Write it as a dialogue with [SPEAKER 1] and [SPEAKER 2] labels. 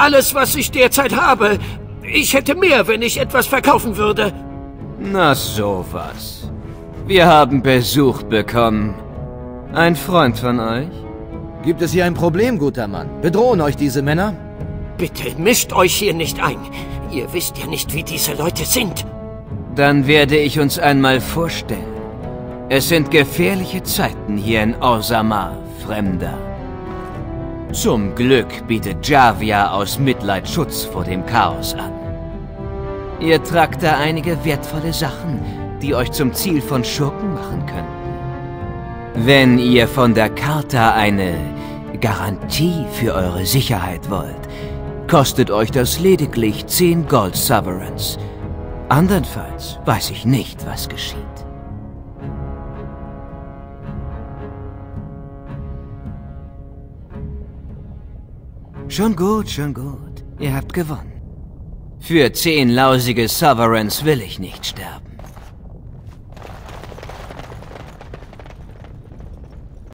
[SPEAKER 1] alles, was ich derzeit habe. Ich hätte mehr, wenn ich etwas verkaufen würde.
[SPEAKER 2] Na sowas. Wir haben Besuch bekommen. Ein Freund von euch?
[SPEAKER 3] Gibt es hier ein Problem, guter Mann? Bedrohen euch diese Männer?
[SPEAKER 1] Bitte mischt euch hier nicht ein. Ihr wisst ja nicht, wie diese Leute sind.
[SPEAKER 2] Dann werde ich uns einmal vorstellen. Es sind gefährliche Zeiten hier in Orzammar, Fremder. Zum Glück bietet Javia aus Mitleid Schutz vor dem Chaos an. Ihr tragt da einige wertvolle Sachen, die euch zum Ziel von Schurken machen könnten. Wenn ihr von der Charta eine Garantie für eure Sicherheit wollt, kostet euch das lediglich 10 Gold Sovereigns. Andernfalls weiß ich nicht, was geschieht. Schon gut, schon gut. Ihr habt gewonnen. Für 10 lausige Sovereigns will ich nicht sterben.